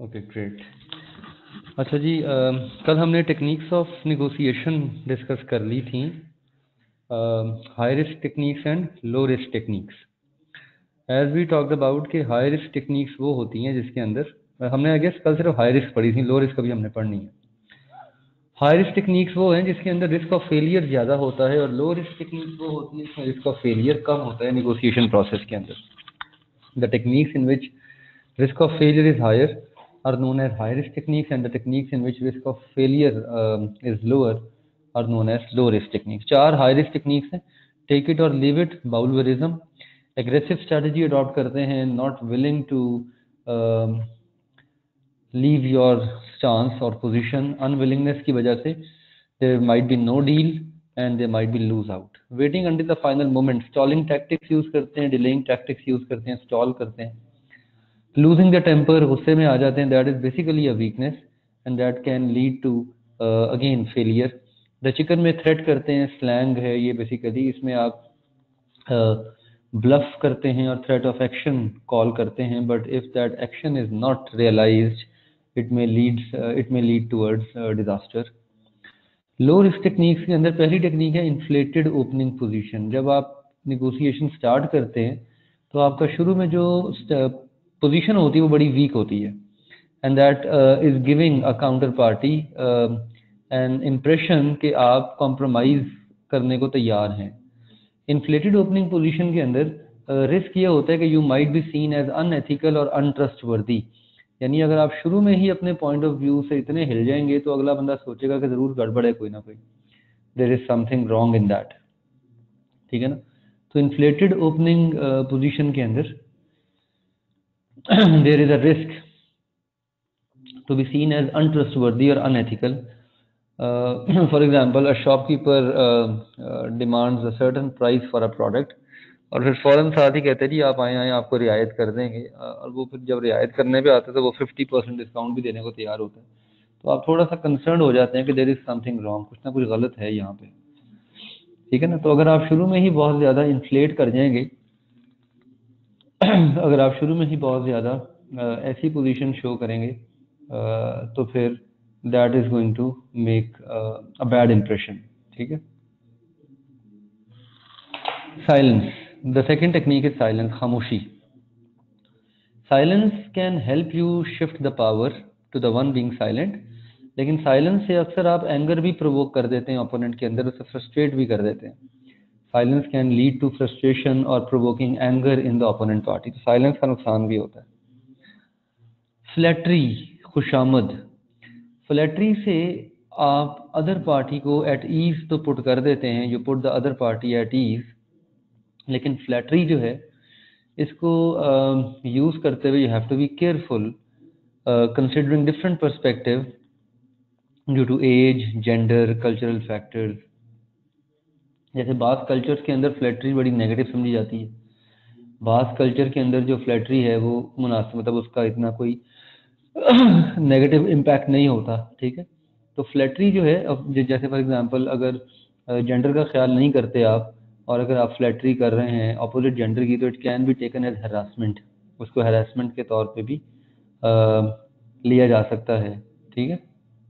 Okay great. अच्छा जी, कल हमने टेक्निक्स ऑफ नेगोशिएशन डिस्कस कर ली थी, high risk techniques and low risk techniques. As we talked about कि हाई रिस्क टेक्निक्स वो होती हैं जिसके अंदर हमने आई गेस कल सिर्फ हाई रिस्क पढ़ी थी, लो रिस्क अभी हमने पढ़नी है। हाई रिस्क टेक्निक्स वो हैं जिसके अंदर रिस्क ऑफ फेलियर ज़्यादा होता है, और लो रिस्क टेक्निक्स वो होती है जिसमें रिस्क ऑफ फेलियर कम होता है नेगोशिएशन प्रोसेस के अंदर। The techniques in which risk of failure is higher are known as high risk techniques, and the techniques in which risk of failure is lower are known as low risk techniques. चार high risk techniques हैं: take it or leave it, bowlerism, aggressive strategy adopt करते हैं, not willing to leave your stance or position, unwillingness की वजह से there might be no deal and they might be lose out, waiting until the final moment, stalling tactics use करते हैं, delaying tactics use करते हैं, stall करते हैं, losing the temper, गुस्से में आ जाते हैं, that is basically a weakness and that can lead to again failure. The chicken में threat करते हैं, slang है ये basically, इसमें आप bluff करते हैं और threat of action call करते हैं, but if that action is not realized it may lead towards disaster. Low risk techniques के अंदर पहली टेक्निक है इन्फ्लेटेड ओपनिंग पोजीशन। जब आप नेगोशिएशन स्टार्ट करते हैं तो आपका शुरू में जो पोजीशन होती है वो बड़ी वीक होती है, and that is giving a counter party an impression कि आप कॉम्प्रोमाइज करने को तैयार हैं। इन्फ्लेटेड ओपनिंग पोजीशन के अंदर रिस्क ये होता है कि you might be seen as unethical और अनट्रस्टवर्दी, यानी अगर आप शुरू में ही अपने पॉइंट ऑफ व्यू से इतने हिल जाएंगे तो अगला बंदा सोचेगा कि ज़रूर गड़बड़ है कोई ना कोई, there is something wrong in that, ठीक है ना। तो इन्फ्लेटेड ओपनिंग पोजीशन के अंदर there is a risk to be seen as untrustworthy और unethical. For example, a shopkeeper demands a certain price for a product, और फिर फ़ौरन साथ ही कहते हैं जी आप आए आपको रियायत कर देंगे, और वो फिर जब रियायत करने पे आते हैं तो वो 50% डिस्काउंट भी देने को तैयार होता है। तो आप थोड़ा सा कंसर्न हो जाते हैं कि देयर इज समथिंग रॉन्ग, कुछ ना कुछ गलत है यहाँ पे, ठीक है ना। तो अगर आप शुरू में ही बहुत ज़्यादा इन्फ्लेट कर जाएंगे अगर आप शुरू में ही बहुत ज़्यादा ऐसी पोजीशन शो करेंगे तो फिर that is going to make a bad impression, ठीक है। Silence, the second technique is silence, खामोशी। Silence can help you shift the power to the one being silent, लेकिन साइलेंस से अक्सर आप एंगर भी प्रोवोक कर देते हैं ओपोनेंट के अंदर, उसे फ्रस्ट्रेट भी कर देते हैं। Silence can lead to frustration और provoking anger in the opponent party, तो साइलेंस का नुकसान भी होता है। फ्लैटरी, खुशामद, फ्लैटरी से आप अदर पार्टी को एट ईज तो पुट कर देते हैं, you put the other party at ease, लेकिन फ्लैटरी जो है इसको यूज़ करते हुए you have to be careful considering different perspective due to age, gender, cultural factors. जैसे बात कल्चर्स के अंदर फ्लैटरी बड़ी नेगेटिव समझी जाती है, बात कल्चर के अंदर जो फ्लैटरी है वो मुनासिब, मतलब उसका इतना कोई नेगेटिव इम्पैक्ट नहीं होता, ठीक है। तो फ्लैटरी जो है, अब जैसे फॉर एग्जांपल अगर जेंडर का ख्याल नहीं करते आप और अगर आप फ्लैटरी कर रहे हैं अपोजिट जेंडर की, तो it can be taken as harassment, उसको हरासमेंट के तौर पे भी लिया जा सकता है, ठीक है।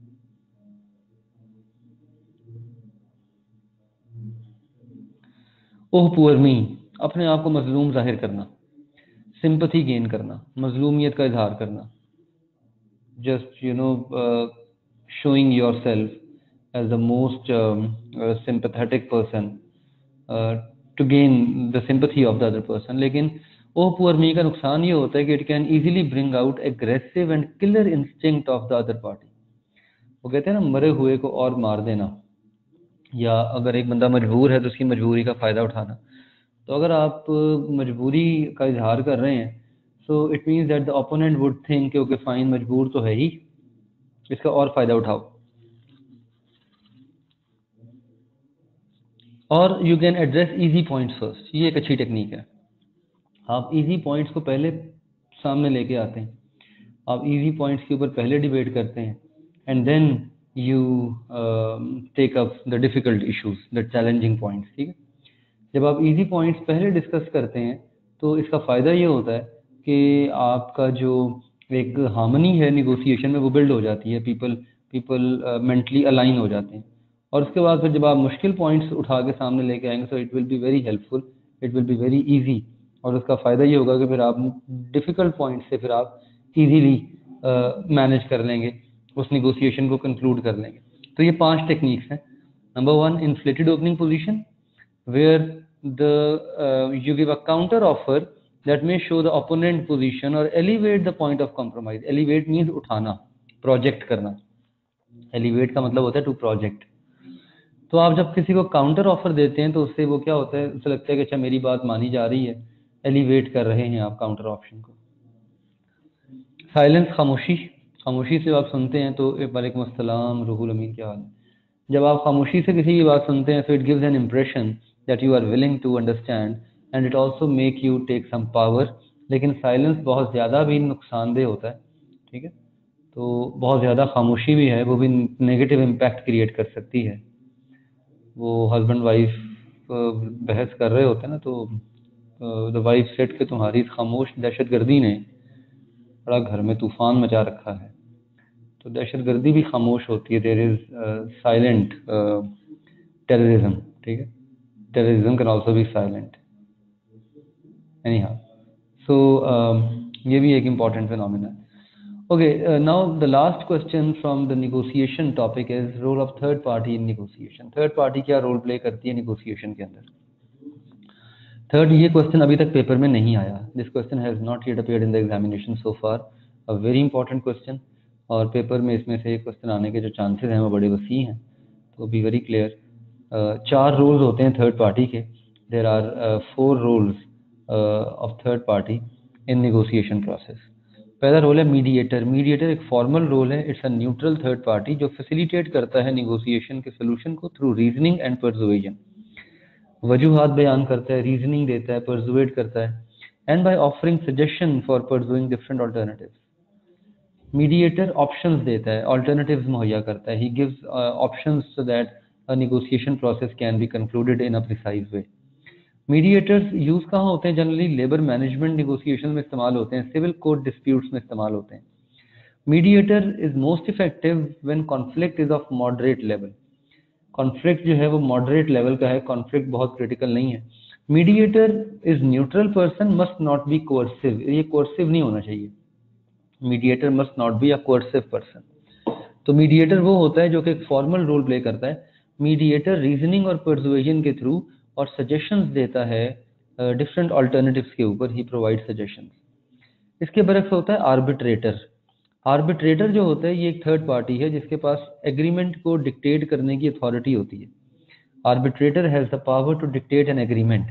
ओह पुअर मी, अपने आप को मजलूम जाहिर करना, सिंपथी गेन करना, मजलूमियत का इजहार करना, just you know showing yourself as the most sympathetic person to gain the sympathy of the other person। लेकिन ओ पुअर मी का नुकसान ये होता है कि it can easily bring out aggressive and killer instinct of the other party। वो कहते हैं ना मरे हुए को और मार देना, या अगर एक बंदा मजबूर है तो उसकी मजबूरी का फ़ायदा उठाना। तो अगर आप मजबूरी का इजहार कर रहे हैं so it means that the opponent would think कि ओके फाइन मजबूर तो है ही, इसका और फ़ायदा उठाओ। और you can address easy points first, ये एक अच्छी टेक्निक है। आप इजी पॉइंट्स को पहले सामने लेके आते हैं, आप इजी पॉइंट्स के ऊपर पहले डिबेट करते हैं, and then you take up the difficult issues, the challenging points, ठीक है। जब आप इजी पॉइंट्स पहले डिस्कस करते हैं तो इसका फ़ायदा ये होता है कि आपका जो एक हार्मनी है निगोशिएशन में, वो बिल्ड हो जाती है, पीपल मेंटली अलाइन हो जाते हैं। और उसके बाद फिर जब आप मुश्किल पॉइंट्स उठा के सामने लेके आएंगे तो it will be very helpful, it will be very easy. और उसका फ़ायदा ये होगा कि फिर आप डिफ़िकल्ट पॉइंट से फिर आप इजीली मैनेज कर लेंगे, उस निगोशिएशन को कंक्लूड कर लेंगे। तो ये 5 टेक्निक्स हैं। Number 1, inflated opening position, where you give a counter offer that may show the opponent position or elevate the point of compromise. Elevate means उठाना, project करना। elevate का मतलब होता है to project। तो आप जब किसी को काउंटर ऑफर देते हैं तो उससे वो क्या होता है, उसे लगता है कि अच्छा मेरी बात मानी जा रही है, एलिवेट कर रहे हैं आप काउंटर ऑप्शन को। साइलेंस, खामोशी, खामोशी से आप सुनते हैं तो वालेकुम अस्सलाम रूहुल अमीन क्या हाल है। जब आप खामोशी से किसी की बात सुनते हैं तो it gives an impression that you are willing to understand and it also make you take some power. लेकिन साइलेंस बहुत ज़्यादा भी नुकसानदेह होता है, ठीक है। तो बहुत ज़्यादा खामोशी भी है, वो भी नेगेटिव इम्पैक्ट क्रिएट कर सकती है। वो हस्बैंड वाइफ बहस कर रहे होते हैं ना, तो द वाइफ सेड कि तुम्हारी इस खामोश दहशतगर्दी ने बड़ा घर में तूफान मचा रखा है। तो दहशतगर्दी भी खामोश होती है, देयर इज साइलेंट टेररिज्म, ठीक है। Terrorism can also be silent anyhow. So ये भी एक इम्पॉर्टेंट फिनोमेना है। Okay, now the last question from the negotiation topic is role of third party in negotiation. Third party क्या role play करती है negotiation के अंदर। Third, ये क्वेश्चन अभी तक पेपर में नहीं आया, this question has not yet appeared in the examination so far, a very important question. और पेपर में इसमें से एक क्वेश्चन आने के जो चांसेस हैं वो बड़े वसी हैं, तो बी वेरी क्लियर। 4 रोल्स होते हैं थर्ड पार्टी के, there are 4 roles of third party in negotiation process. पहला रोल है मीडिएटर। मीडिएटर एक फॉर्मल रोल है, it's a neutral third party जो फैसिलिटेट करता है नेगोशिएशन के सोल्यूशन को थ्रू रीजनिंग एंड परसुएजन। वजूहात बयान करता है, रीजनिंग देता है, परसुएट करता है, and by offering suggestion for pursuing different alternatives. Mediator options देता है, अल्टरनेटिव्स मुहैया करता है, he gives options so that a negotiation process can be concluded in a precise way. Mediators use कहाँ होते हैं, जनरली लेबर मैनेजमेंट नेगोशिएशन में इस्तेमाल होते हैं, सिविल कोर्ट डिस्प्यूट्स में इस्तेमाल होते हैं। Mediator is most effective when conflict is of moderate level. Conflict जो है वो मॉडरेट लेवल का है, कॉन्फ्लिक्ट बहुत क्रिटिकल नहीं है। Mediator is neutral person, must not be coercive, ये कोर्सिव नहीं होना चाहिए। Mediator must not be a coercive person. तो मीडिएटर वो होता है जो कि एक फॉर्मल रोल प्ले करता है। मीडिएटर रीजनिंग और परसुएजन के थ्रू और सजेशंस देता है डिफरेंट अल्टरनेटिव्स के ऊपर, ही प्रोवाइड सजेशंस। इसके बरक्स होता है आर्बिट्रेटर। आर्बिट्रेटर जो होता है ये एक थर्ड पार्टी है जिसके पास एग्रीमेंट को डिक्टेट करने की अथॉरिटी होती है। Arbitrator has the power to dictate an agreement.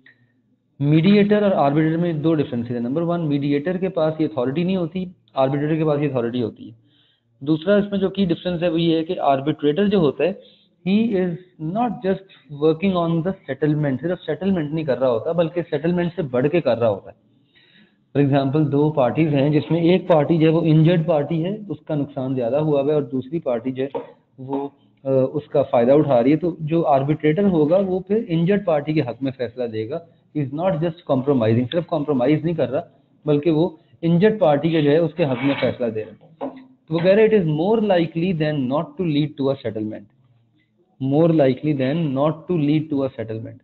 Mediator और आर्बिट्रेटर में 2 डिफरेंसेस है। नंबर 1, मीडिएटर के पास ये अथॉरिटी नहीं होती, आर्बिट्रेटर के पास ये अथॉरिटी होती है। दूसरा इसमें जो की डिफरेंस है वो ये है कि आर्बिट्रेटर जो होता है he is not just working on the settlement, सिर्फ सेटलमेंट नहीं कर रहा होता बल्कि सेटलमेंट से बढ़ के कर रहा होता है। फॉर एग्जाम्पल 2 पार्टीज हैं जिसमें एक पार्टी जो है वो इंजर्ड पार्टी है, उसका नुकसान ज़्यादा हुआ है, और दूसरी पार्टी जो है वो उसका फ़ायदा उठा रही है। तो जो आर्बिट्रेटर होगा वो फिर इंजर्ड पार्टी के हक में फैसला देगा। इज़ नॉट जस्ट कॉम्प्रोमाइजिंग, सिर्फ कॉम्प्रोमाइज़ नहीं कर रहा बल्कि वो इंजर्ड पार्टी के जो है उसके हक में फैसला दे रहा है। तो वो कह रहे it is more likely than not to lead to a settlement, more likely than not to lead to a settlement,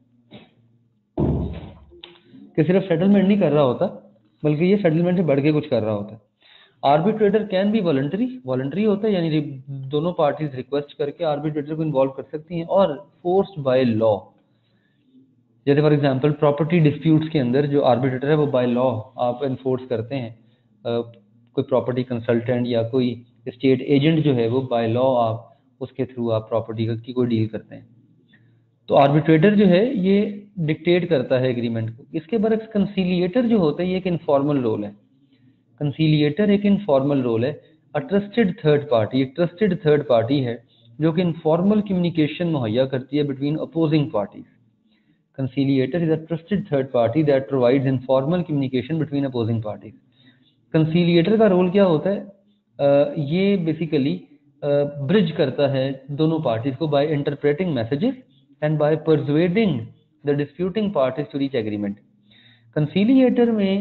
कि सिर्फ सेटलमेंट नहीं कर रहा होता बल्कि ये सेटलमेंट से बढ़ के कुछ कर रहा होता है। Arbitrator can be voluntary, voluntary होता है यानी दोनों पार्टीज रिक्वेस्ट करके आर्बिट्रेटर को इन्वॉल्व कर सकती हैं, और फोर्स्ड बाय लॉ। जैसे फॉर एग्जांपल प्रॉपर्टी डिस्प्यूट्स के अंदर जो आर्बिट्रेटर है वो बाय लॉ आप इन्फोर्स करते हैं। कोई प्रॉपर्टी कंसल्टेंट या कोई स्टेट एजेंट जो है वो बाय लॉ आप उसके थ्रू आप प्रॉपर्टी की कोई डील करते हैं। तो आर्बिट्रेटर जो है ये डिक्टेट करता है एग्रीमेंट को। इसके बरक्स कंसीलिएटर जो होता है ये एक इनफॉर्मल रोल है। कंसीलिएटर एक इनफॉर्मल रोल है। अ ट्रस्टेड थर्ड पार्टी, एक ट्रस्टेड थर्ड पार्टी है जो कि इनफॉर्मल कम्युनिकेशन मुहैया करती है between opposing parties. Conciliator is a trusted third party that provides informal communication between opposing parties. Conciliator का रोल क्या होता है, ये बेसिकली ब्रिज करता है दोनों पार्टीज को by interpreting messages and by persuading the disputing parties to reach agreement. Conciliator में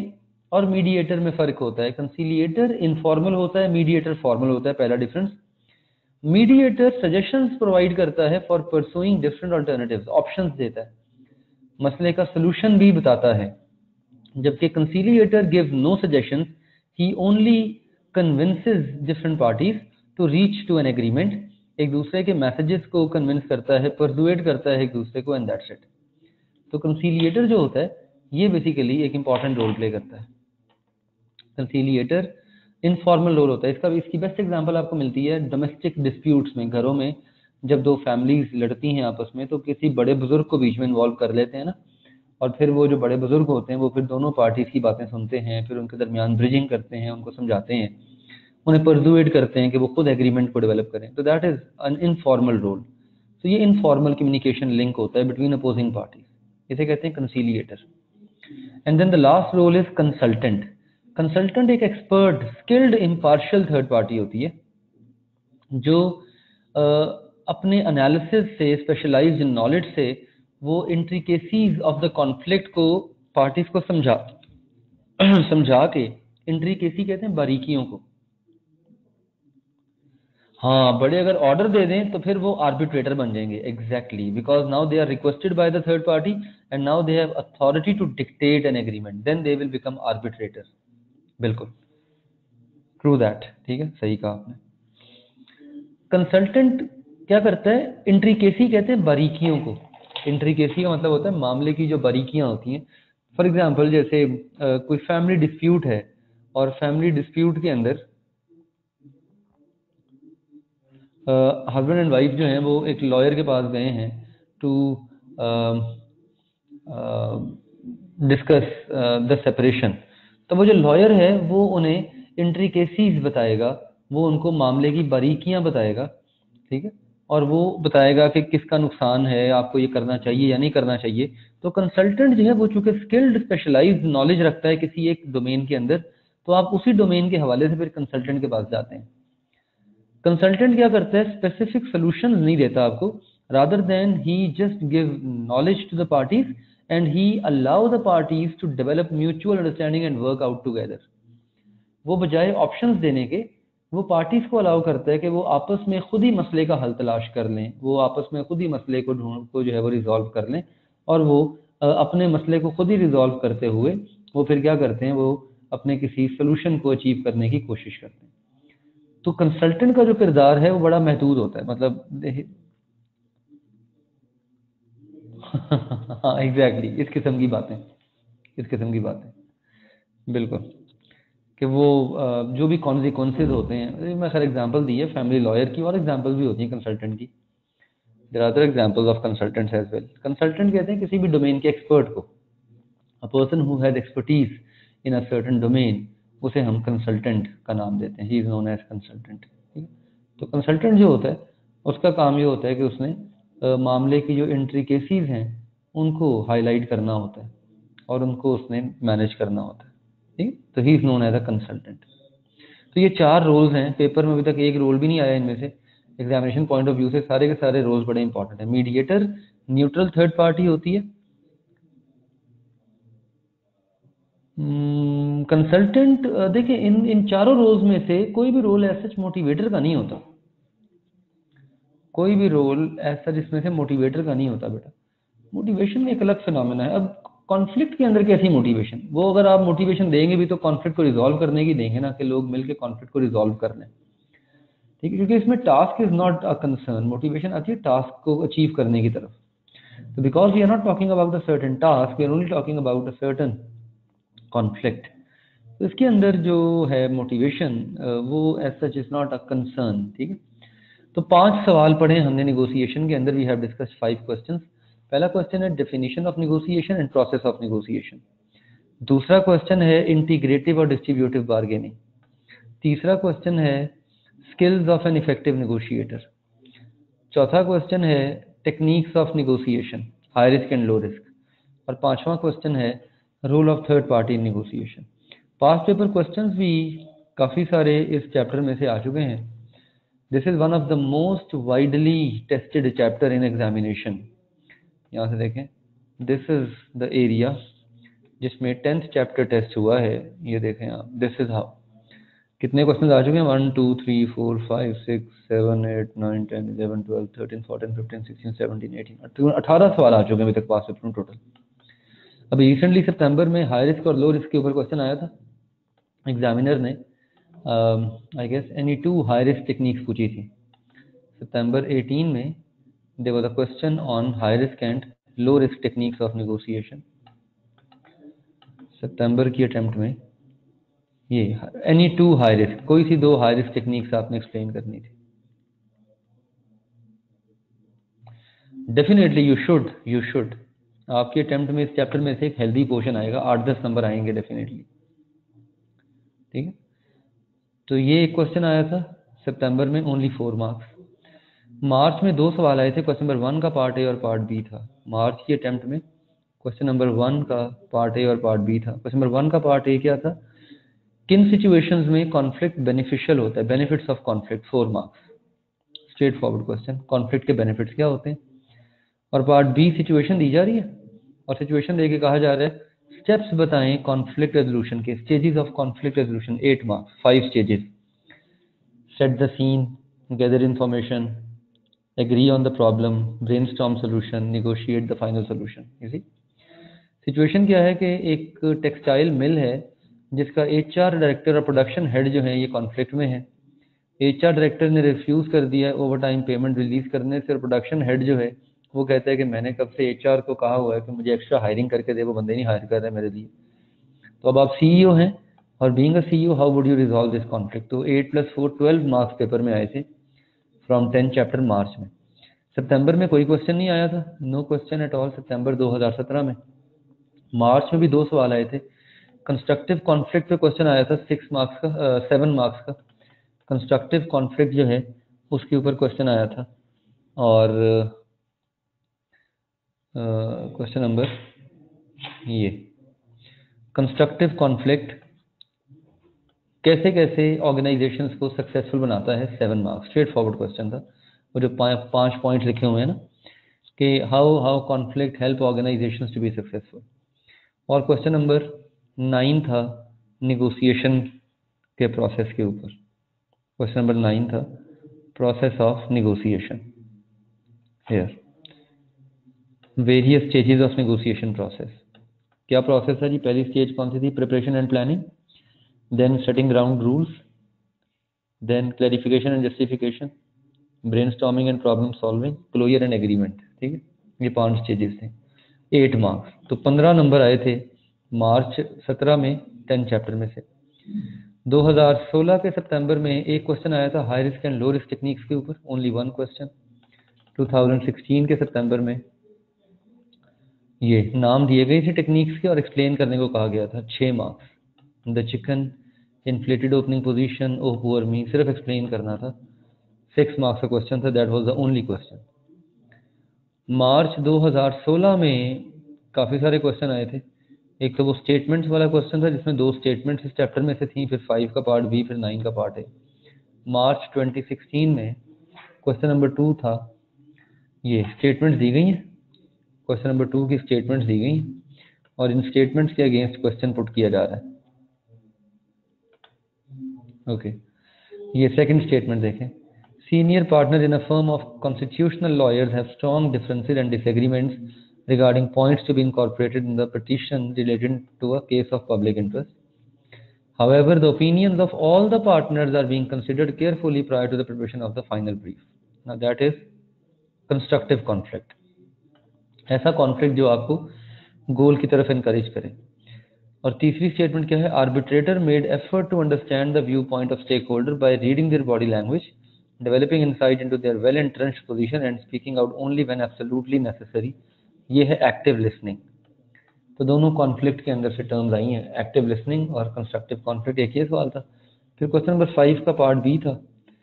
और मीडिएटर में फ़र्क होता है। कंसीलिएटर इनफॉर्मल होता है, मीडिएटर फॉर्मल होता है, पहला डिफरेंस। मीडिएटर सजेशंस प्रोवाइड करता है for pursuing different alternatives, options देता है, मसले का सलूशन भी बताता है, जबकि conciliator give no suggestions, he only convinces different parties to reach to an agreement, एक दूसरे के मैसेजेस को कन्विंस करता है, परसुएड करता है एक दूसरे को, एंड दैट्स इट। तो कंसीलिएटर जो होता है ये बेसिकली एक इंपॉर्टेंट रोल प्ले करता है। कंसीलिएटर इनफॉर्मल रोल होता है इसका। इसकी बेस्ट एग्जांपल आपको मिलती है डोमेस्टिक डिस्प्यूट्स में। घरों में जब दो फैमिलीज लड़ती हैं आपस में तो किसी बड़े बुजुर्ग को बीच में इन्वॉल्व कर लेते हैं ना, और फिर वो जो बड़े बुजुर्ग होते हैं वो फिर दोनों पार्टीज की बातें सुनते हैं, फिर उनके दरमियान ब्रिजिंग करते हैं, उनको समझाते हैं, उन्हें परसुएड करते हैं कि वो खुद एग्रीमेंट को डेवलप करें। तो that is an informal role. तो ये इनफॉर्मल कम्युनिकेशन लिंक होता है बिटवीन अपोजिंग पार्टीज, इसे कहते हैं conciliator. And then the last role is consultant. Consultant एक expert, skilled, impartial third party होती है जो अपने एनालिसिस से, स्पेशलाइज्ड नॉलेज से वो इंट्रिकेसीज ऑफ द कॉन्फ्लिक्ट को पार्टीज को समझा के, इंट्रिकेसी कहते हैं बारीकियों को। हाँ, बड़े अगर ऑर्डर दे दें तो फिर वो आर्बिट्रेटर बन जाएंगे। Exactly, because now they are requested by the third party and now they have authority to dictate an agreement, then they will become arbitrator. बिल्कुल ट्रू दैट, ठीक है, सही कहा आपने। कंसल्टेंट क्या करता है? इंट्रिकेसी कहते हैं बारीकियों को। इंट्रिकेसी का मतलब होता है मामले की जो बारीकियां होती हैं। फॉर एग्जांपल जैसे कोई फैमिली डिस्प्यूट है और फैमिली डिस्प्यूट के अंदर हस्बैंड एंड वाइफ जो हैं वो एक लॉयर के पास गए हैं टू डिस्कस द सेपरेशन। तो वो जो लॉयर है वो उन्हें इंट्रिकेसीज बताएगा, वो उनको मामले की बारीकियां बताएगा, ठीक है, और वो बताएगा कि किसका नुकसान है, आपको ये करना चाहिए या नहीं करना चाहिए। तो कंसल्टेंट जो है वो चूंकि स्किल्ड, स्पेशलाइज्ड नॉलेज रखता है किसी एक डोमेन के अंदर, तो आप उसी डोमेन के हवाले से फिर कंसल्टेंट के पास जाते हैं। कंसल्टेंट क्या करता है? स्पेसिफिक सॉल्यूशंस नहीं देता आपको, rather than he just give knowledge to the parties and he allow the parties to develop mutual understanding and work out together. वो बजाय ऑप्शंस देने के वो पार्टीज को अलाउ करता है कि वो आपस में खुद ही मसले का हल तलाश कर लें, वो आपस में खुद ही मसले को जो है वो रिजॉल्व कर लें, और वो अपने मसले को खुद ही रिजॉल्व करते हुए वो फिर क्या करते हैं, वो अपने किसी सोल्यूशन को अचीव करने की कोशिश करते हैं। तो कंसल्टेंट का जो किरदार है वो बड़ा महदूद होता है, मतलब हाँ एग्जैक्टली, इस किस्म की बातें, इस किस्म की बातें, बिल्कुल, कि वो जो भी कॉन्सिक्वेंसेज होते हैं, मैं खैर एग्जांपल दी है फैमिली लॉयर की, और एग्जांपल भी होती हैं कंसल्टेंट की। There are other examples of consultants as well. Consultant कहते हैं किसी भी डोमेन के एक्सपर्ट को, a person who has expertise in a certain domain, उसे हम कंसल्टेंट का नाम देते हैं, he is known as consultant. ठीक है, तो कंसल्टेंट जो होता है उसका काम ये होता है कि उसने मामले की जो इंट्रिकेसीज हैं उनको हाईलाइट करना होता है और उनको उसने मैनेज करना होता है। ठीक, तो he is known as a consultant. तो ये 4 रोल्स हैं, पेपर में अभी तक एक रोल भी नहीं आया इनमें से। एग्जामिनेशन पॉइंट ऑफ व्यू से सारे के सारे रोल्स बड़े इंपॉर्टेंट है। मीडिएटर न्यूट्रल थर्ड पार्टी होती है। कंसल्टेंट देखिए इन चारों रोल्स में से कोई भी रोल ऐसा मोटिवेटर का नहीं होता, कोई भी रोल ऐसा जिसमें से मोटिवेटर का नहीं होता बेटा। मोटिवेशन एक अलग फिनोमेना है। अब कॉन्फ्लिक्ट के अंदर कैसी मोटिवेशन, वो अगर आप मोटिवेशन देंगे भी तो कॉन्फ्लिक्ट को रिजॉल्व करने की देंगे ना, कि लोग मिलकर कॉन्फ्लिक्ट को रिजॉल्व कर लें। ठीक है, क्योंकि इसमें task is not a concern, motivation आती है टास्क को अचीव करने की तरफ। तो because we are not talking about a certain task, we are only talking about a certain conflict, तो इसके अंदर जो है मोटिवेशन वो as such is not a concern. ठीक है, तो 5 सवाल पढ़े हमने निगोशिएशन के अंदर। We have discussed 5 questions. पहला क्वेश्चन है definition of negotiation and process of negotiation. दूसरा क्वेश्चन है इंटीग्रेटिव और डिस्ट्रीब्यूटिव बार्गेनिंग। तीसरा क्वेश्चन है skills of an effective negotiator. चौथा क्वेश्चन है techniques of negotiation, high risk and low risk. और पांचवा क्वेश्चन है role of third party in negotiation. Past paper questions भी काफ़ी सारे इस चैप्टर में से आ चुके हैं। This is one of the most widely tested chapter in examination. यहाँ से देखें, दिस इज द एरिया जिसमें 10th चैप्टर टेस्ट हुआ है। ये देखें आप, दिस इज हाउ। कितने क्वेश्चन आ चुके हैं? 1 2 3 4 5 6 7 8 9 10 11 12 13 14 15 16 17 18 18 सवाल आ चुके हैं अभी तक पास पेपर में टोटल। अभी रिसेंटली सितंबर में हाई रिस्क और लो रिस्क के ऊपर क्वेश्चन आया था। एग्जामिनर ने I guess any 2 high risk techniques पूछी थी। सितंबर 18 में there was a question on high risk and low risk techniques of negotiation. सितंबर की अटेम्प्ट में ये एनी 2 हाई रिस्क, कोई सी 2 हाई रिस्क टेक्निक्स आपने एक्सप्लेन करनी थी। Definitely you should. आपके अटेम्प्ट में इस चैप्टर में से एक हेल्दी पोर्शन आएगा, 8-10 नंबर आएंगे डेफिनेटली। ठीक है, तो ये एक क्वेश्चन आया था सितंबर में, ओनली 4 मार्क्स। मार्च में 2 सवाल आए थे, क्वेश्चन नंबर 1 का पार्ट ए और पार्ट बी था। मार्च की अटेम्प्ट में क्वेश्चन नंबर 1 का पार्ट ए और पार्ट बी था। क्वेश्चन नंबर 1 का पार्ट ए क्या था? किन सिचुएशंस में कॉन्फ्लिक्ट बेनिफिशियल होता है? Benefits of conflict, 4 marks, straightforward question. Conflict के बेनिफिट्स क्या होते हैं? और पार्ट बी सिचुएशन दी जा रही है और सिचुएशन देके कहा जा रहा है स्टेप्स बताएं कॉन्फ्लिक्ट रेजोल्यूशन के, stages of conflict resolution, 8 marks, 5 stages. Set the scene, gather information, agree on the problem, brainstorm solution, negotiate the final solution. इसी सिचुएशन क्या है कि एक टेक्सटाइल मिल है जिसका एचआर डायरेक्टर और प्रोडक्शन हेड जो है ये कॉन्फ्लिक्ट में है। एचआर डायरेक्टर ने रिफ्यूज कर दिया ओवर टाइम पेमेंट रिलीज करने से, और प्रोडक्शन हेड जो है वो कहता है कि मैंने कब से एचआर को कहा हुआ है कि मुझे एक्स्ट्रा हायरिंग करके दे, वो बंदे नहीं हायर कर रहे मेरे लिए। तो अब आप सीईओ हैं और being a CEO how would you resolve this conflict? तो 8 + 4 12 मार्क्स पेपर में आए थे फ्रॉम 10 चैप्टर मार्च में। सितंबर में कोई क्वेश्चन नहीं आया था, नो क्वेश्चन एट ऑल सितंबर 2017 में। मार्च में भी 2 सवाल आए थे। कंस्ट्रक्टिव कॉन्फ्लिक्ट पे क्वेश्चन आया था 6 मार्क्स का, 7 मार्क्स का। कंस्ट्रक्टिव कॉन्फ्लिक्ट जो है उसके ऊपर क्वेश्चन आया था। और क्वेश्चन नंबर ये कंस्ट्रक्टिव कॉन्फ्लिक्ट कैसे कैसे ऑर्गेनाइजेशंस को सक्सेसफुल बनाता है, 7 मार्क्स, स्ट्रेट फॉरवर्ड क्वेश्चन था। वो जो 5 पॉइंट्स लिखे हुए हैं ना कि how conflict help organisations to be successful. और क्वेश्चन नंबर 9 था निगोशिएशन के प्रोसेस के ऊपर। क्वेश्चन नंबर 9 था process of negotiation. Here various stages of negotiation process. क्या प्रोसेस है जी? पहली स्टेज कौन सी थी? Preparation and planning, then setting ground rules, then clarification and justification, brainstorming and problem solving, closure and agreement. ठीक है, ये 5 स्टेजेस थे, 8 मार्क्स। तो 15 नंबर आए थे मार्च 17 में 10 चैप्टर में से। 2016 के सितंबर में एक क्वेश्चन आया था high risk and low risk techniques के ऊपर, ओनली 1 क्वेश्चन। 2016 के सितंबर में ये नाम दिए गए थे टेक्निक्स के और एक्सप्लेन करने को कहा गया था, 6 marks. The chicken, inflated opening position, oh poor me, सिर्फ एक्सप्लेन करना था, 6 मार्क्स का क्वेश्चन था, that was the only question. मार्च 2016 में काफ़ी सारे क्वेश्चन आए थे। एक तो वो स्टेटमेंट्स वाला क्वेश्चन था जिसमें 2 स्टेटमेंट्स इस चैप्टर में से थी, फिर 5 का पार्ट बी, फिर 9 का पार्ट ए। मार्च 2016 में क्वेश्चन नंबर 2 था, ये स्टेटमेंट्स दी गई हैं, क्वेश्चन नंबर 2 की स्टेटमेंट्स दी गई हैं और इन स्टेटमेंट्स के अगेंस्ट क्वेश्चन पुट किया जा रहा है। ओके, ये सेकंड स्टेटमेंट देखें। Senior partners in a firm of constitutional lawyers have strong differences and disagreements regarding points to be incorporated in the petition related to a case of public interest. However, the opinions of all the partners are being considered carefully prior to the preparation of the final brief. Now that is constructive conflict. ऐसा conflict जो आपको गोल की तरफ encourage करे। और तीसरी statement क्या है? Arbitrator made effort to understand the viewpoint of stakeholder by reading their body language, developing insight into their well-entrenched position and speaking out only when absolutely necessary. ये है active listening. तो दोनों conflict के अंदर से terms आई हैं, active listening और कंस्ट्रक्टिव कॉन्फ्लिक्ट। एक ये सवाल था। फिर क्वेश्चन नंबर 5 का पार्ट बी था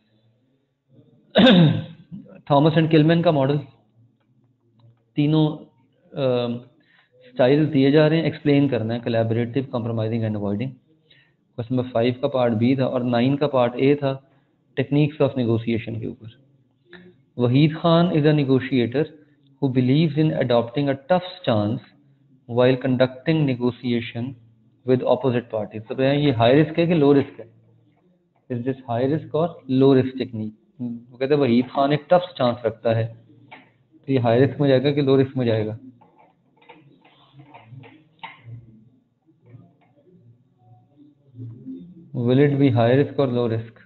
थॉमस एंड किलमैन का मॉडल। तीनों स्टाइल दिए जा रहे हैं, एक्सप्लेन करना है, collaborative, compromising and avoiding. Question number 5 का पार्ट बी था और 9 का पार्ट ए था टेक्निक्स ऑफ नेगोशिएशन के ऊपर। Wahid Khan is a negotiator who believes in adopting a tough stance while conducting negotiation with opposite parties। तो ये हाई रिस्क है कि लो रिस्क है? इज दिस हाई रिस्क और लो रिस्क टेक्निक? वो कहते हैं वहीद खान एक टफ चांस रखता है, तो ये हाई रिस्क में जाएगा कि लो रिस्क में जाएगा? Will it be high risk और low risk?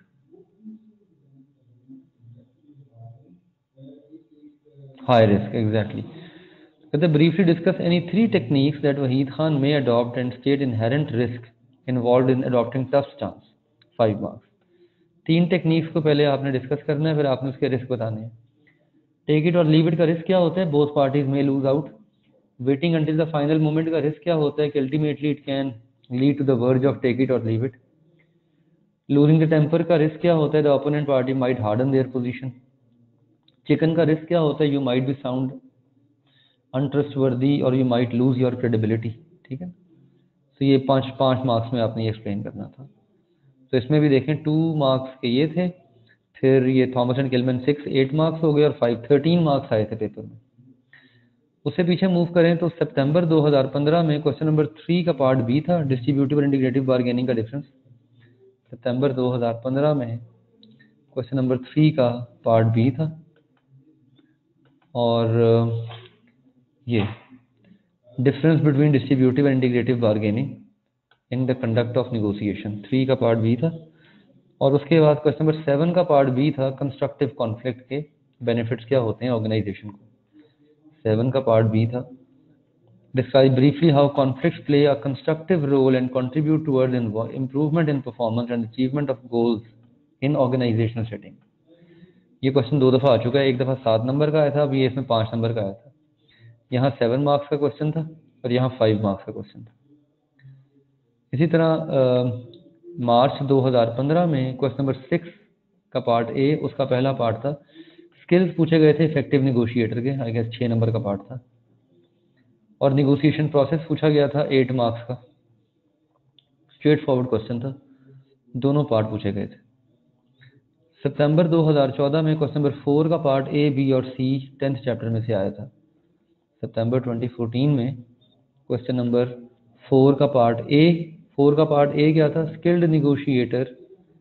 High risk, exactly. कहते briefly discuss any 3 techniques that Waheed Khan may adopt and state inherent risk involve in adopting tough chance. 5 marks. 3 techniques को पहले आपने डिस्कस करना है, फिर आपने उसके रिस्क बताने हैं। टेक इट और लीव इट का रिस्क क्या होता है? Both parties may lose out. Waiting until the final moment का रिस्क क्या होता है? कि ultimately it can lead to the verge of take it और leave it. Losing the temper का रिस्क क्या होता है? The opponent party might harden their position. Chicken का रिस्क क्या होता है? You might be sound untrustworthy और you might lose your credibility. ठीक है, तो ये पाँच मार्क्स में आपने ये एक्सप्लेन करना था। तो इसमें भी देखें 2 मार्क्स के ये थे, फिर ये थॉमस एंड किलमैन 8 मार्क्स हो गए और 13 मार्क्स आए थे पेपर में। उससे पीछे मूव करें तो सितंबर 2015 में क्वेश्चन नंबर 3 का पार्ट बी था, डिस्ट्रीब्यूटिव और इंटीग्रेटिव बार्गेनिंग का डिफरेंस। सितंबर 2015 में क्वेश्चन नंबर 3 का पार्ट बी था, और ये difference between distributive and integrative bargaining in the conduct of negotiation 3 का पार्ट बी था। और उसके बाद क्वेश्चन नंबर 7 का पार्ट बी था, कंस्ट्रक्टिव कॉन्फ्लिक्ट के बेनिफिट्स क्या होते हैं ऑर्गेनाइजेशन को। 7 का पार्ट बी था, describe briefly how conflicts play a constructive role and contribute towards improvement in performance and achievement of goals in organizational setting। ये क्वेश्चन 2 दफ़ा आ चुका है, एक दफ़ा 7 नंबर का आया था, अभी इसमें 5 नंबर का आया था। यहाँ 7 मार्क्स का क्वेश्चन था और यहाँ 5 मार्क्स का क्वेश्चन था। इसी तरह मार्च 2015 में क्वेश्चन नंबर 6 का पार्ट ए, उसका पहला पार्ट था, स्किल्स पूछे गए थे इफेक्टिव निगोशिएटर के, आई गेस 6 नंबर का पार्ट था। और निगोशिएशन प्रोसेस पूछा गया था 8 मार्क्स का, स्ट्रेट फॉरवर्ड क्वेश्चन था, दोनों पार्ट पूछे गए थे। सितंबर 2014 में क्वेश्चन नंबर 4 का पार्ट ए, बी और सी 10th चैप्टर में से आया था। सितंबर 2014 में क्वेश्चन नंबर 4 का पार्ट ए, 4 का पार्ट ए क्या था? स्किल्ड निगोशिएटर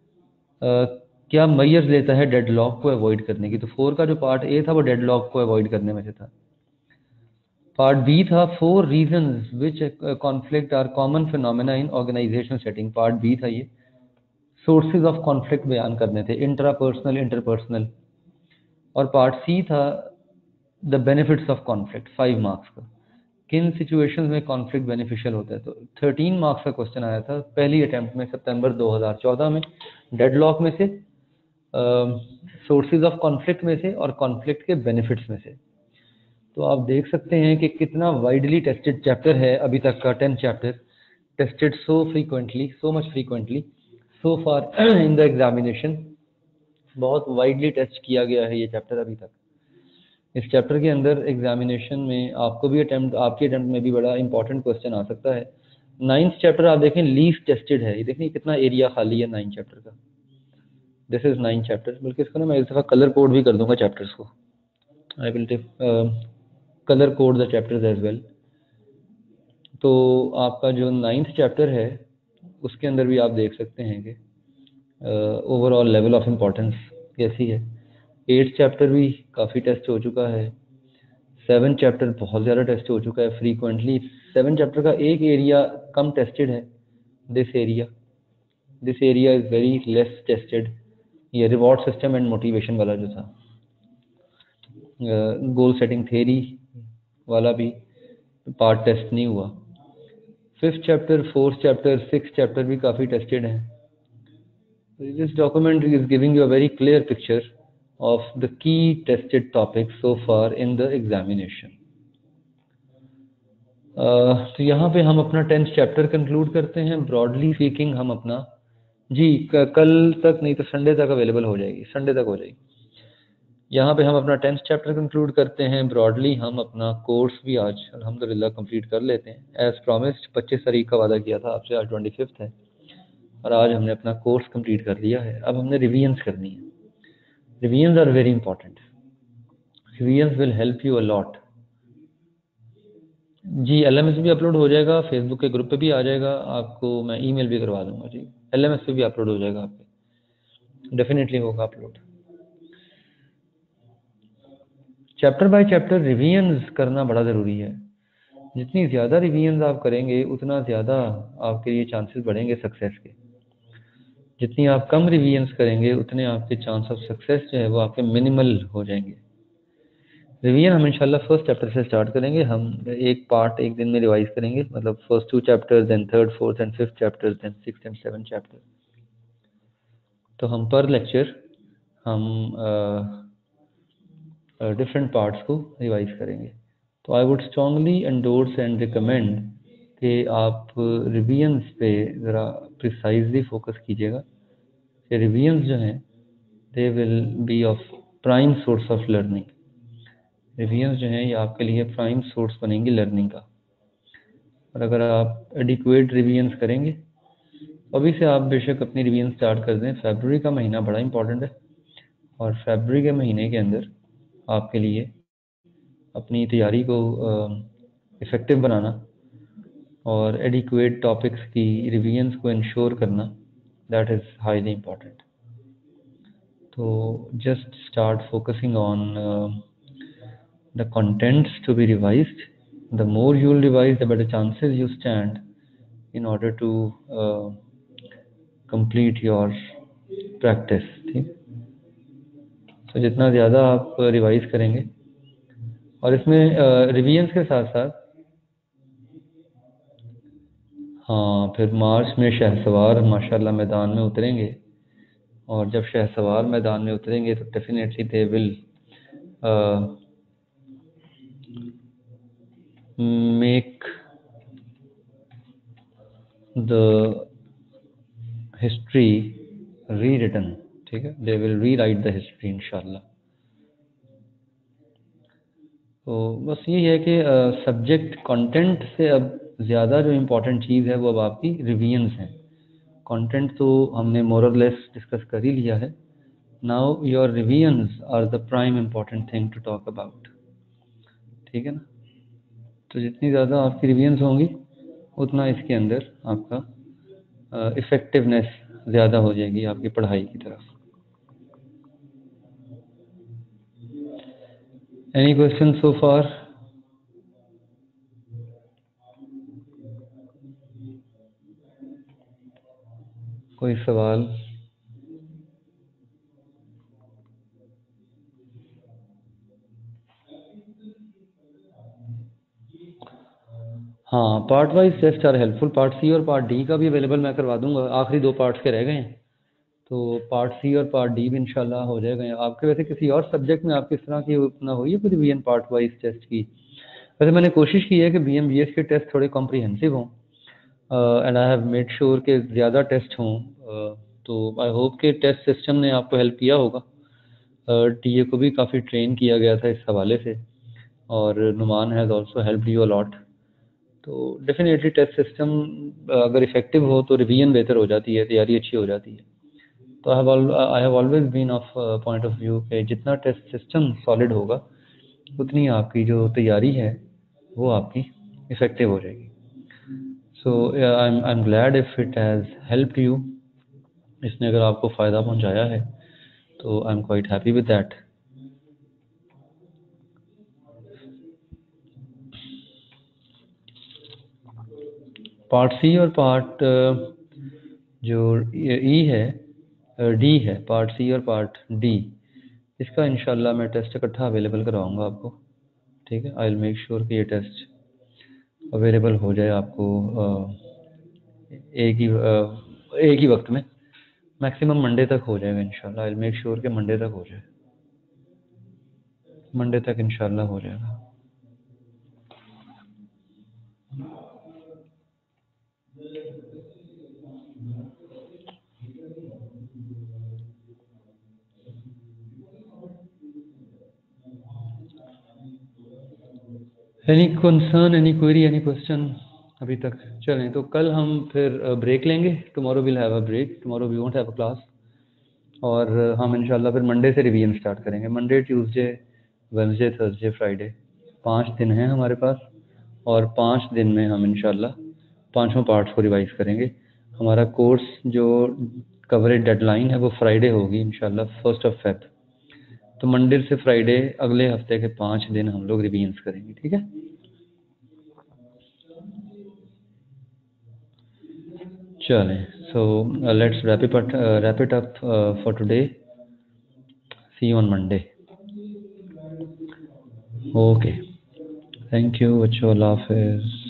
क्या मेजर्स लेता है डेडलॉक को अवॉइड करने की। तो 4 का जो पार्ट ए था वो डेडलॉक को अवॉइड करने में से था। पार्ट बी था 4 reasons which conflict are common phenomena in organizational setting. Part B था ये, सोर्सेज ऑफ कॉन्फ्लिक्ट बयान करने थे, इंट्रापर्सनल इंटरपर्सनल। और पार्ट सी था the benefits of conflict, 5 marks का, किन सिचुएशंस में कॉन्फ्लिक्ट बेनिफिशियल होता है। तो 13 मार्क्स का क्वेश्चन आया था पहली अटेम्प्ट में सितंबर 2014 में, डेडलॉक में से, सोर्सेज ऑफ कॉन्फ्लिक्ट में से और कॉन्फ्लिक्ट के बेनिफिट्स में से। तो आप देख सकते हैं कि कितना वाइडली टेस्टेड चैप्टर है अभी तक का 10th chapter, tested so frequently, so much frequently so far in the examination. बहुत वाइडली टेस्ट किया गया है ये चैप्टर अभी तक। इस चैप्टर के अंदर एग्जामिनेशन में आपको भी आपके अटेम्प्ट में भी बड़ा इंपॉर्टेंट क्वेश्चन आ सकता है। 9th चैप्टर आप देखें लीस्ट टेस्टेड है, ये देखें कितना एरिया खाली है 9th चैप्टर का। दिस इज 9th चैप्टर, बल्कि इसको ना मैं इस दफ़ा कलर कोड भी कर दूंगा चैप्टर्स को। I will colour code the chapters as well. तो आपका जो 9th चैप्टर है उसके अंदर भी आप देख सकते हैं कि ओवरऑल लेवल ऑफ इम्पोर्टेंस कैसी है। 8th चैप्टर भी काफ़ी टेस्ट हो चुका है। 7th चैप्टर बहुत ज़्यादा टेस्ट हो चुका है फ्रीक्वेंटली। 7th चैप्टर का एक एरिया कम टेस्टेड है, this area is very less tested. ये रिवॉर्ड सिस्टम एंड मोटिवेशन वाला जो था, गोल सेटिंग थेरी वाला भी पार्ट टेस्ट नहीं हुआ। 5th chapter, 4th chapter, 6th chapter भी काफ़ी टेस्टेड हैं। This document is giving you a very clear picture of the key tested topics so far in the examination. तो यहाँ पे हम अपना 10th चैप्टर कंक्लूड करते हैं। ब्रॉडली स्पीकिंग हम अपना कल तक नहीं तो संडे तक अवेलेबल हो जाएगी, संडे तक हो जाएगी। यहाँ पे हम अपना 10th चैप्टर कंक्लूड करते हैं। ब्रॉडली हम अपना कोर्स भी आज अल्हम्दुलिल्लाह कंप्लीट कर लेते हैं। एज प्रॉमिस्ड 25 तारीख का वादा किया था आपसे, आज 25th है और आज हमने अपना कोर्स कंप्लीट कर लिया है। अब हमने रिवीजन्स करनी है। Revisions are very important, revisions will help you a lot. जी LMS भी अपलोड हो जाएगा, फेसबुक के ग्रुप पे भी आ जाएगा, आपको मैं ईमेल भी करवा दूंगा जी। LMS पे भी अपलोड हो जाएगा, आपके डेफिनेटली होगा upload. Chapter by chapter revisions करना बड़ा ज़रूरी है। जितनी ज़्यादा रिवीजन्स आप करेंगे उतना ज़्यादा आपके लिए चांसेस बढ़ेंगे सक्सेस के। जितनी आप कम रिवीजन्स करेंगे उतने आपके चांस ऑफ सक्सेस जो है वो आपके मिनिमल हो जाएंगे। रिवीजन हम इंशाल्लाह फर्स्ट चैप्टर से स्टार्ट करेंगे। हम एक पार्ट एक दिन में रिवाइज करेंगे, मतलब first 2 chapters, then third, fourth and fifth chapters, then sixth and seventh chapter. तो हम पर लेक्चर हम डिफरेंट पार्ट्स को रिवाइज करेंगे। तो I would strongly endorse and recommend कि आप रिवीजन्स पे ज़रा प्रिसाइजली फोकस कीजिएगा कि रिवीजन्स जो हैं they will be of prime source of learning. Revisions जो हैं ये आपके लिए प्राइम सोर्स बनेंगी लर्निंग का। और अगर आप एडिक्वेट रिवीजन्स करेंगे, अभी से आप बेशक अपनी रिवीजन स्टार्ट कर दें। फरवरी का महीना बड़ा इंपॉर्टेंट है और फरवरी के महीने के अंदर आपके लिए अपनी तैयारी को इफ़ेक्टिव बनाना और एडिक्वेट टॉपिक्स की रिवीजन्स को इंश्योर करना, दैट इज़ हाईली इम्पॉर्टेंट। तो just start focusing on the contents to be revised. The more you will revise, the better chances you stand in order to complete your practice। ठीक, तो जितना ज़्यादा आप revise करेंगे, और इसमें रिवीजन्स के साथ साथ हाँ फिर मार्च में शहसवार माशाल्लाह मैदान में उतरेंगे, और जब शहसवार मैदान में उतरेंगे तो definitely they will make the history rewritten. ठीक है, they will rewrite the history इंशाल्लाह। तो बस यही है कि सब्जेक्ट कंटेंट से अब ज़्यादा जो इम्पोर्टेंट चीज़ है वो अब आपकी रिवीजन्स हैं। कंटेंट तो हमने मोर और लेस डिस्कस कर ही लिया है। Now your revisions are the prime important thing to talk about. ठीक है ना। तो जितनी ज़्यादा आपकी रिवीजन्स होंगी उतना इसके अंदर आपका इफ़ेक्टिवनेस ज़्यादा हो जाएगी आपकी पढ़ाई की तरफ। Any question so far? कोई सवाल? हाँ, part wise test are helpful. Part C और पार्ट डी का भी अवेलेबल मैं करवा दूंगा। आखिरी 2 पार्ट्स के रह गए हैं, तो पार्ट सी और पार्ट डी भी इंशाल्लाह हो जाएगा। आपके वैसे किसी और सब्जेक्ट में आपकी इस तरह की उतना हुई है कोई रिवीजन पार्ट वाइज टेस्ट की? वैसे मैंने कोशिश की है कि BMBS के टेस्ट थोड़े कॉम्प्रिहेंसिव हों, and I have made sure के ज़्यादा टेस्ट हों। तो आई होप के टेस्ट सिस्टम ने आपको हेल्प किया होगा। टीए को भी काफ़ी ट्रेन किया गया था इस हवाले से, और Numan has also help you a lot. तो डेफिनेटली टेस्ट सिस्टम अगर इफेक्टिव हो तो रिवीजन बेहतर हो जाती है, तैयारी अच्छी हो जाती है। तो I have always been of point of view कि जितना टेस्ट सिस्टम सॉलिड होगा उतनी आपकी जो तैयारी है वो आपकी इफेक्टिव हो जाएगी। So I am glad if it has helped you. इसने अगर आपको फ़ायदा पहुंचाया है तो I am quite happy with that. Part C और पार्ट जो ई है, डी है, पार्ट सी और पार्ट डी, इसका इंशाल्लाह मैं टेस्ट इकट्ठा अवेलेबल करवाऊंगा आपको। ठीक है, आई विल मेक श्योर कि ये टेस्ट अवेलेबल हो जाए आपको एक ही वक्त में। मैक्सिमम मंडे तक हो जाएगा इंशाल्लाह। आई विल मेक श्योर कि मंडे तक हो जाए, मंडे तक इंशाल्लाह हो जाएगा। Any concern, any query, any question अभी तक? चलें तो कल हम फिर ब्रेक लेंगे। Tomorrow will have a break, tomorrow we won't have a class. और हम इंशाल्लाह फिर मंडे से रिवीजन स्टार्ट करेंगे। Monday, Tuesday, Wednesday, Thursday, Friday, 5 दिन हैं हमारे पास। और 5 दिन में हम इंशाल्लाह पांचों पार्ट्स को रिवाइज करेंगे। हमारा कोर्स जो कवरेज डेडलाइन है वो फ्राइडे होगी इंशाल्लाह 1 फेब। तो मंडे से फ्राइडे अगले हफ्ते के 5 दिन हम लोग रिवीजन करेंगे, ठीक है। चलें, so let's wrap it up for today. See you on Monday. Okay, thank you, अल्लाह हाफिज़।